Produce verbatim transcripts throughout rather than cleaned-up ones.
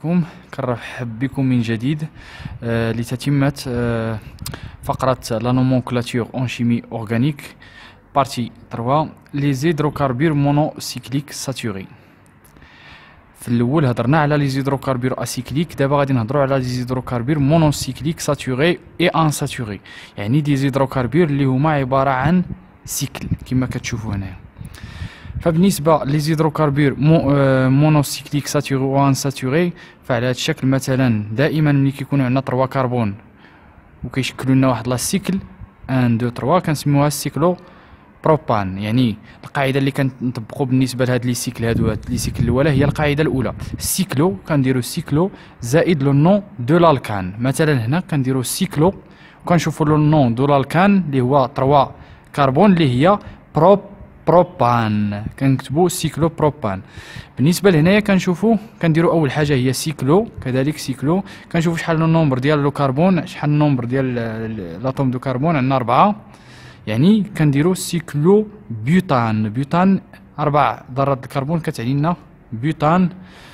عليكم، كنرحب بكم من جديد آه لتتمة آه فقرة لا نومونكلاتور اون شيمي اورغانيك بارتي ثلاثة لي زيدروكاربور مونوسيكليك ساتوري. في الاول هضرنا على لي زيدروكاربور اسيكليك، دابا غادي نهضروا على لي زيدروكاربور مونوسيكليك ساتوري اي ان ساتوري، يعني دي زيدروكاربور اللي هما عبارة عن سيكل كما كتشوفوا هنايا. فبالنسبه لي زيدروكاربور مونوسيكليك ساتوري و ان ساتوري فعلى هذا الشكل، مثلا دائما ملي كيكونوا عندنا ثلاثة كربون وكيشكلوا لنا واحد لا سيكل واحد اثنين ثلاثة كنسميوها السيكلو بروبان. يعني القاعده اللي كنطبقوا بالنسبه لهاد لي سيكل هادو هاد لي سيكل الاولى هي القاعده الاولى، السيكلو كنديروا السيكلو زائد لو نون دو لالكان. مثلا هنا كنديروا السيكلو وكنشوفوا لو نون دو لالكان اللي هو ثلاثة كربون اللي هي بروب بروبان، كنكتبوا سيكلو بروبان. بالنسبه لهنايا كنشوفوا كنديروا اول حاجه هي سيكلو، كذلك سيكلو كنشوفوا شحال النومبر ديال لو كربون، شحال النومبر ديال لاتوم دو كربون، عندنا أربعة، يعني كنديروا سيكلو بيوتان. بيوتان أربع ذرات الكربون كتعني لنا بيوتان.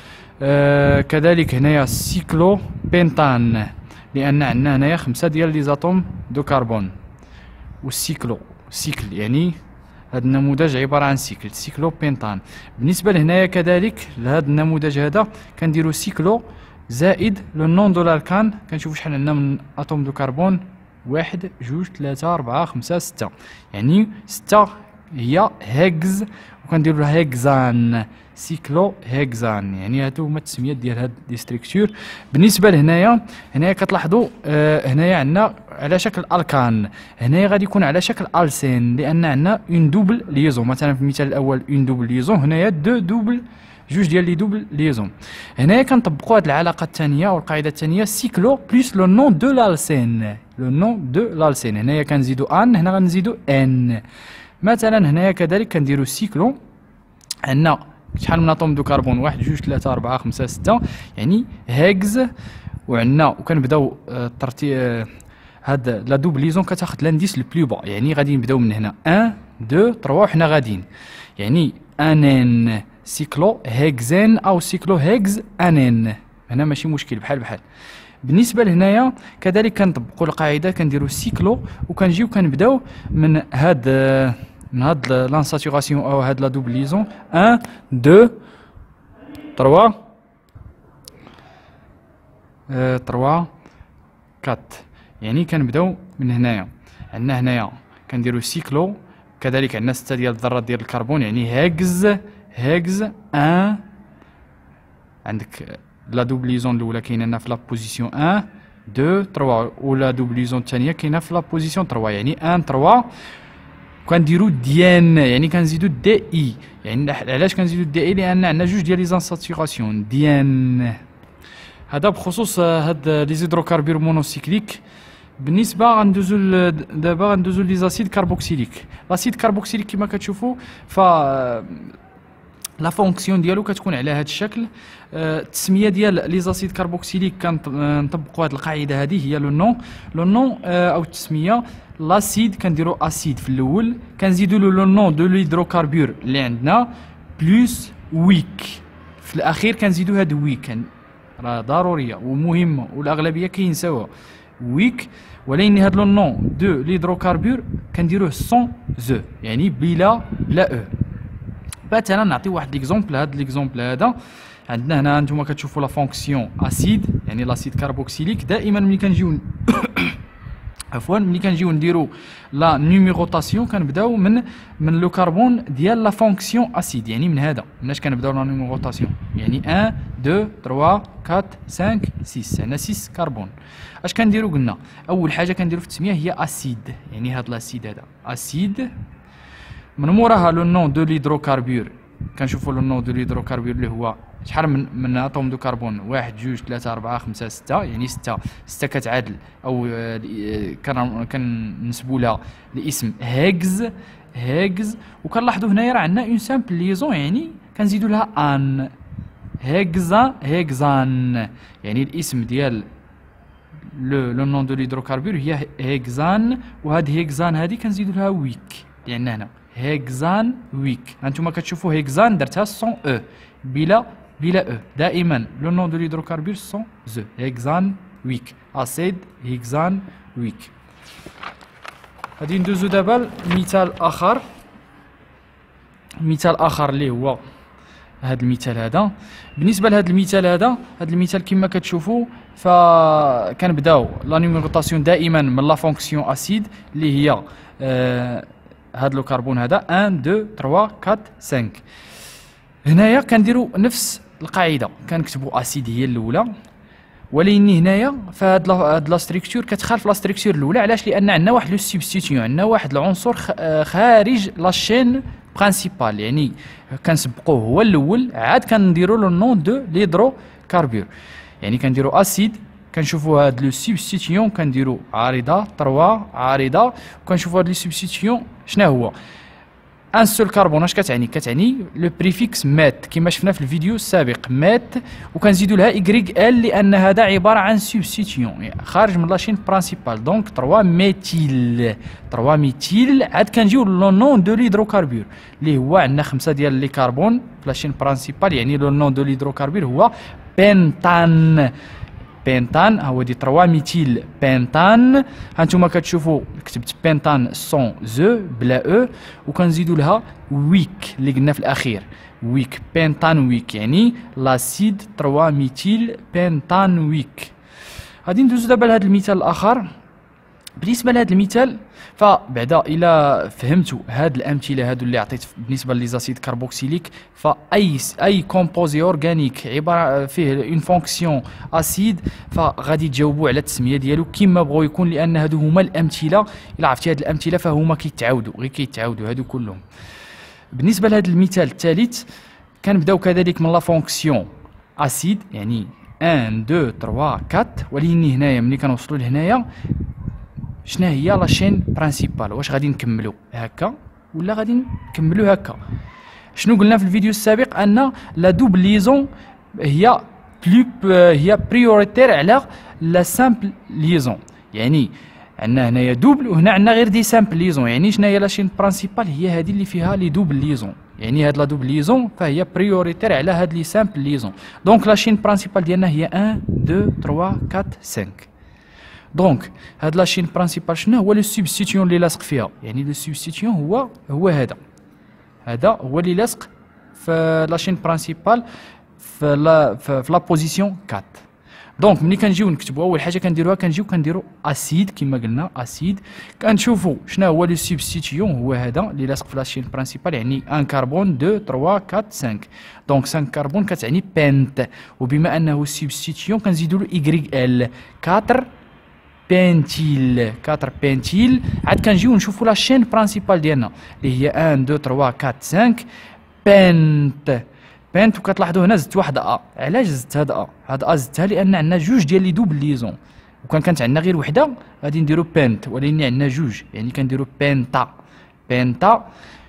آه كذلك هنايا سيكلو بنتان، لان عندنا هنايا خمسه ديال لي زاتوم دو كربون. والسيكلو سيكل يعني هذا النموذج عبارة عن سيكل، سيكلو بنتان. بالنسبة لهنايا كذلك لهذا النموذج هذا كنديرو سيكلو زائد لو نون دو لالكان، كنشوفو شحال عندنا من اتوم دو كربون، واحد جوج ثلاثة أربعة خمسة ستة، يعني ستة هي هيكز، وكنديرو لها هيكزان، سيكلو هيكزان، يعني هادو هما التسميات ديال هاد لي ستركتور. بالنسبه لهنايا هنايا كتلاحظوا آه هنايا عندنا على شكل الكان، هنايا غادي يكون على شكل السين، لان عندنا اون دوبل ليزون. مثلا في المثال الاول اون دوبل ليزون، هنايا دو دوبل، جوج ديال لي دوبل ليزون. هنايا كنطبقوا هاد العلاقه الثانيه او القاعده الثانيه، سيكلو بلس لو نون دو لالسين، لو نون دو لالسين. هنايا كنزيدو ان، هنا غنزيدو ان. مثلا هنايا كذلك كنديرو سيكلو، عندنا شحال من اتوم دو كربون، واحد جوج ثلاثة أربعة خمسة ستة، يعني هيكز. وعندنا وكنبداو الترتيب هاد لا دوبليزون كتاخذ لانديس لو بلو با، يعني غادي نبداو من هنا واحد اثنين ثلاثة وحنا غاديين، يعني انين سيكلو هيكزين او سيكلو هيكز انين، هنا ماشي مشكل بحال بحال. بالنسبه لهنايا كذلك كنطبقوا القاعده، كنديروا سيكلو وكنجيو كنبداو من هاد من هاد لانساتوراسيون او هاد لا دوبليزون واحد اثنين ثلاثة ثلاثة أربعة، يعني كنبداو من هنايا. عندنا هنايا كنديروا سيكلو، كذلك عندنا ستة ديال الذرات ديال الكربون، يعني هيكز هيكز واحد. عندك لا دوبليزون الاولى كاينه لنا في لا بوزيسيون واحد اثنين ثلاثة، ولا دوبليزون الثانيه كاينه في لا بوزيسيون ثلاثة، يعني واحد ثلاثة. كنديرو ديان، يعني كنزيدو دي اي، يعني علاش كنزيدو دي اي؟ لان عندنا جوج ديال لي زانساتوراسيون ديان. هذا بخصوص هاد لي زيدروكاربور مونوسيكليك. بالنسبه غندوزو دابا غندوزو لي زاسيد كاربوكسيليك. لاسيد كاربوكسيليك كما كتشوفوا ف لا فونكسيون ديالو كتكون على هذا الشكل. التسميه ديال لي زاسيد كاربوكسيليك كنطبقوا هذه القاعده، هذه هي لو نون لو نون او التسميه. لاسيد كنديروا اسيد في الاول، كنزيدوا له لو نون دو ليدروكاربور اللي عندنا بلس ويك، في الاخير كنزيدوا هاد ويك، راه ضروريه ومهمه والاغلبيه كينساوها ويك. ولكن هاد لو نون دو ليدروكاربور كنديروه سون زو، يعني بلا بلا او. مثلا نعطي واحد ليكزومبل، هاد ليكزومبل هذا عندنا هنا نتوما كتشوفوا لا فونكسيون اسيد، يعني لاسيد كاربوكسيليك. دائما ملي كنجيو عفوا ملي كنجيو نديرو لا نيميروطاسيون كنبداو من من لو كربون ديال لا فونكسيون اسيد، يعني من هذا مناش كنبداو لا نيميروطاسيون، يعني واحد اثنين ثلاثة أربعة خمسة ستة، هنا ستة كربون. اش كنديرو؟ قلنا اول حاجه كنديرو في التسميه هي اسيد، يعني هاد لاسيد هذا اسيد. من موراها لو نون دو ليدروكاربور، كنشوفوا لو نون دو ليدروكاربور اللي هو شحال من من اتوم دو كربون، واحد جوج ثلاثة أربعة خمسة ستة، يعني ستة ستة كتعادل او كنسبوا لها الاسم هيكز هيكز. وكنلاحظوا هنايا راه عندنا اون سامبل ليزون، يعني كنزيدوا لها ان، هيكزا هيكزان، يعني الاسم ديال لو لو نون دو ليدروكاربور هي هيكزان، وهاد هيكزان هادي كنزيدوا لها ويك، لان هنا هيكزان ويك. هانتوما كتشوفوا هيكزان درتها سون او بلا بلا او. دائما لو نون دو ليدروكاربور سون زو. هيكزان ويك اسيد هيكزان ويك. غادي ندوزو دابا لمثال اخر. مثال اخر اللي هو هذا المثال هذا. بالنسبه لهذا المثال هذا، هذا المثال كما كتشوفوا فكنبداو لا نيميروطاسيون دائما من لا فونكسيون اسيد اللي هي آه هذا لو كربون هذا واحد اثنين ثلاثة أربعة خمسة. هنايا كنديروا نفس القاعده، كنكتبوا اسيد هي الاولى، ولكن هنايا فهاد هاد لا ستركتور كتخالف لا ستركتور الاولى. علاش؟ لان عندنا واحد لو سوبستيتيون، عندنا واحد العنصر خارج لا شين برينسيبال، يعني كنسبقوه هو الاول عاد كنديروا له النون دو ليدرو كاربور. يعني كنديروا اسيد، كنشوفوا هاد لو سوبستيتيون كنديروا عارضه ثلاثة عارضه، وكنشوفوا هاد لو سوبستيتيون شنو هو. ان سول كربون اش كتعني؟ كتعني لو بريفيكس مات كما شفنا في الفيديو السابق مات، وكنزيدوا لها ايغريك ال لان هذا عباره عن سوبستيتيون يعني خارج من لاشين برينسيبال. دونك ثلاثة ميثيل ثلاثة ميثيل. عاد كنجيو لو نون دو ليدروكاربور اللي هو عندنا خمسه ديال لي كربون في لاشين برينسيبال، يعني لو نون دو ليدروكاربور هو بنتان. بنتان هو دي ثلاثة ميثيل بنتان. هانتوما كتشوفوا كتبت بنتان سون زو بلا او، وكنزيدوا لها ويك اللي قلنا في الاخير ويك بنتان ويك، يعني لاسيد ثلاثة ميثيل بنتان ويك. غادي ندوزو دابا لهذا المثال الاخر. بالنسبه لهذا المثال فبعدا الى فهمتوا هاد الامثله هادو اللي عطيت بالنسبه ليزاسيد كاربوكسيليك، فاي اي كومبوزي اورغانيك عباره فيه اون فونكسيون اسيد فغادي تجاوبوا على التسميه ديالو كما بغاو يكون، لان هادو هما الامثله. الا عرفتي هاد الامثله فهما كيتعاودوا غير كيتعاودوا هادو كلهم. بالنسبه لهذا المثال الثالث كنبداو كذلك من لا فونكسيون اسيد، يعني واحد اثنين ثلاثة أربعة، ولكن هنايا ملي كنوصلوا لهنايا شنو هي لا شين برينسيبال؟ واش غادي نكملوا هكا ولا غادي نكملوا هكا؟ شنو قلنا في الفيديو السابق؟ ان لا دوبل ليزون هي بلو هي بريوريتير على لا سامبل ليزون. يعني عندنا هنايا دوبل وهنا عندنا غير دي سامبل ليزون. يعني شنو هي لا شين برينسيبال؟ هي هذه اللي فيها لي دوبل ليزون، يعني هاد لا دوبل ليزون فهي بريوريتير على هاد لي سامبل ليزون. دونك لا شين برينسيبال ديالنا هي واحد اثنين ثلاثة أربعة خمسة. دونك هاد لاشين برينسيبال شنو هو لو سوبستيتيون اللي لاصق فيها؟ يعني لو سوبستيتيون هو هو هذا هذا هو اللي لاصق في لاشين برينسيبال في لا في لا بوزيسيون أربعة. دونك ملي كنجيو نكتبوا اول حاجه كنديروها كنجيو كنديروا اسيد كما قلنا اسيد، كنشوفوا شنو هو لو سوبستيتيون هو هذا اللي لاصق في لاشين برينسيبال، يعني واحد كربون اثنين ثلاثة أربعة خمسة. دونك خمسة كربون كتعني بنت، وبما انه سوبستيتيون كنزيدوا له ايغريك ال أربعة بنتيل أربعة بنتيل. عاد كنجيو نشوفوا لا شين برينسيبال ديالنا اللي هي واحد اثنين ثلاثة أربعة خمسة بنت بنت. وكتلاحظوا هنا زدت واحد ا. علاش زدت هاد ا؟ هاد ا زدتها لان عندنا جوج ديال لي دوبل ليزون، وكان كانت عندنا غير وحده غادي نديرو بنت، ولكن عندنا جوج يعني كنديرو بنتا بنتا.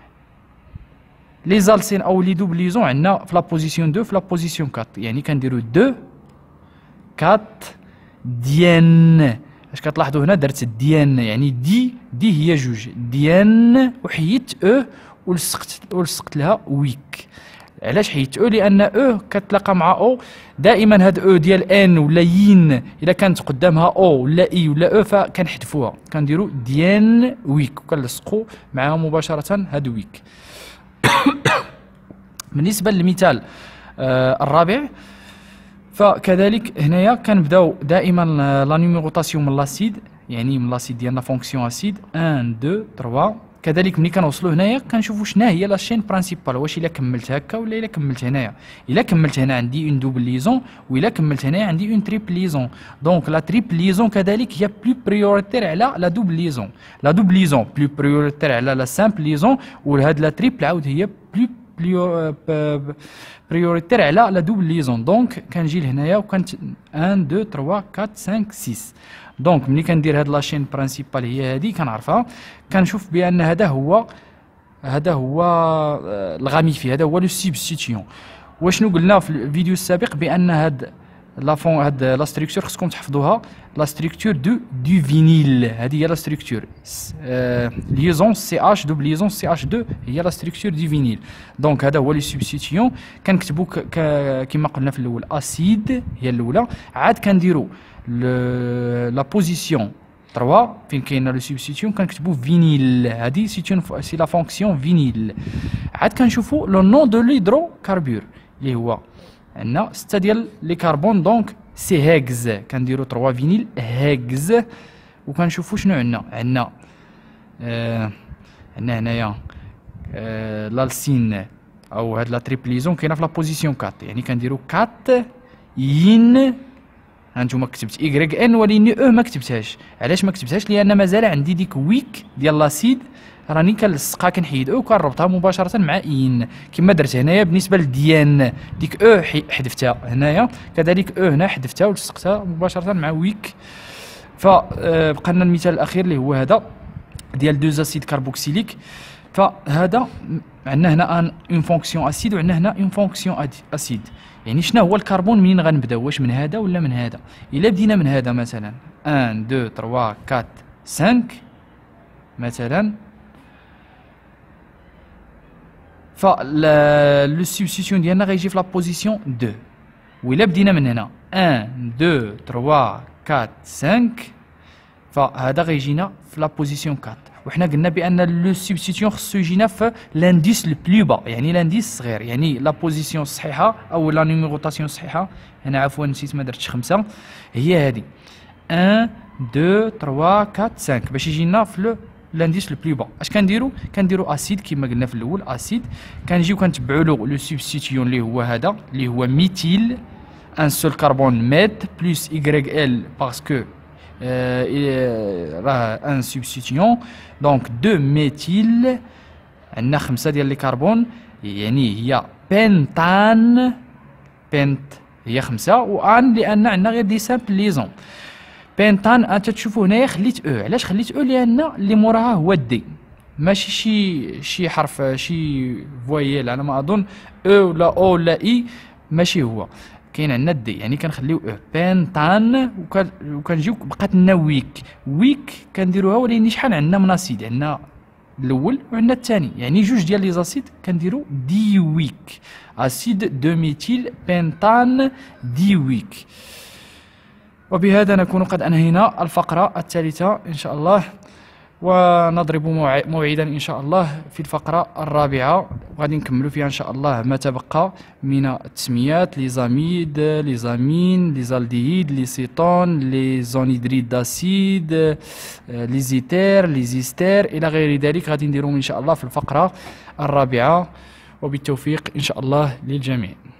لي زالسين او لي دوبل ليزون عندنا في لا بوزيسيون اثنين في لا بوزيسيون أربعة، يعني كنديرو اثنين أربعة ديان. اش كتلاحظوا هنا درت ديان، يعني دي دي هي جوج ديان، وحيدت او ولصقت ولصقت لها ويك. علاش حيدت او؟ لان او كتلاقى مع او دائما. هاد او ديال ان ولا ين الا كانت قدامها او ولا اي ولا او فكنحذفوها، كنديروا ديان ويك وكنلصقوا معها مباشره هاد ويك. بالنسبه للمثال آه الرابع فكذلك هنايا كنبداو دائما لا نيميروطاسيون من لاسيد، يعني من لاسيد ديالنا فونكسيون اسيد واحد اثنين ثلاثة. كذلك ملي كنوصلوا هنايا كنشوفوا شنو هي لا شين برينسيبال، واش الا كملت هكا ولا الا كملت هنايا. الا كملت هنا عندي اون دوبل ليزون، والا كملت هنايا عندي اون تريبل ليزون. دونك لا تريبل ليزون كذلك هي بلو بريوريتير على لا دوبل ليزون. لا دوبل ليزون بلو بريوريتير على لا سامبل ليزون، وهاد لا تريبل عاود هي بلو بلو بريوريتير على لا دوبل ليزون. دونك كنجي لهنايا وكانت واحد اثنين ثلاثة أربعة خمسة ستة. دونك ملي كندير هاد لاشين برينسيبال هي هادي كنعرفها، كنشوف بان هذا هو هذا هو الغاميفي، هذا هو لو سوبستيتيون. وشنو قلنا في الفيديو السابق؟ بان هاد لا فون هاد لا ستركتور خصكم تحفظوها. لا ستركتور دو دو فينيل هذه هي لا ستركتور. ليزون سي اش دوبل ليزون سي اش دو هي لا ستركتور دو فينيل. دونك هذا هو لي سوبستيتيون. كنكتبوا كما قلنا في الاول اسيد هي الاولى، عاد كنديروا لا بوزيسيون ثلاثة فين كاين لو سوبستيتيون كنكتبوا فينيل. هذه سي سي لا فونكسيون فينيل. عاد كنشوفوا لو نون دو ليدرو كاربور اللي هو عندنا ستة ديال لي كربون، دونك سي هيكز. كنديروا ثلاثة فينيل هيكز. وكنشوفوا شنو عندنا عندنا آه عندنا هنايا آه لالسين او هاد لا تريبليزون كاينه في لا بوزيسيون أربعة، يعني كنديروا أربعة ين. هانتوما كتبت اي ان ولكن او ما كتبتهاش. علاش ما كتبتهاش؟ لان مازال عندي ديك ويك ديال لاسيد راني كنلصقها كنحيد او كنربطها مباشره مع ان كما درت هنايا بالنسبه لديان. ديك او حذفتها هنايا، كذلك او هنا حذفتها ولصقتها مباشره مع ويك. فبقى لنا المثال الاخير اللي هو هذا ديال دوز اسيد كاربوكسيليك. فهذا عندنا هنا ان اون فونكسيون اسيد وعندنا هنا اون فونكسيون اسيد. يعني شنو هو الكربون منين غنبداو؟ واش من هذا ولا من هذا؟ الا بدينا من هذا مثلا واحد اثنين ثلاثة أربعة خمسة مثلا، ف لو سوبستيتيون ديالنا غيجي في لا بوزيسيون اثنين. وإلا بدينا من هنا واحد اثنين ثلاثة أربعة خمسة، فهذا غيجينا في لا بوزيسيون أربعة. وحنا قلنا بان لو سوبستيتيون خصو يجينا في لانديس لو بلو با، يعني لانديس صغير، يعني لا بوزيسيون الصحيحه او لا نيميروطاسيون الصحيحه. هنا عفوا نسيت ما درتش خمسه، هي هذه واحد اثنين ثلاثة أربعة خمسة باش يجينا في لانديس لو بلو با. اش كنديروا؟ كنديروا اسيد كما قلنا في الاول اسيد، كنجيو كنتبعوا له لو سوبستيتيون اللي هو هذا اللي هو ميثيل ان سول كربون ميت بلس اي ال باسكو راه ان سوبستيتيون. دونك دو ميثيل عندنا خمسه ديال لي كربون، يعني هي بنتان. بنت هي خمسه وان لان عندنا غير دي سامبل ليزون. بنتان انت تشوفوا هنايا خليت او. علاش خليت او؟ لان اللي موراها هو دي، ماشي شي شي حرف شي فويل على ما اظن او ولا او ولا اي، ماشي هو. كاين عندنا دي، يعني كنخليو او بنتان وكنجيو بقات لنا ويك. ويك كنديروها ولكن شحال عندنا من اسيد؟ عندنا الاول وعندنا الثاني، يعني جوج ديال لي زاسيد كنديرو دي ويك اسيد دو ميثيل بنتان دي ويك. وبهذا نكون قد انهينا الفقره الثالثه ان شاء الله، ونضرب موعدا ان شاء الله في الفقره الرابعه، وغادي نكملوا فيها ان شاء الله ما تبقى من التسميات: لي زاميد، لي زامين، لي زالديهيد، لي سيتون، لي زونيدريد داسيد، لي زيتير، لي زيستير الى غير ذلك. غادي نديرهم ان شاء الله في الفقره الرابعه، وبالتوفيق ان شاء الله للجميع.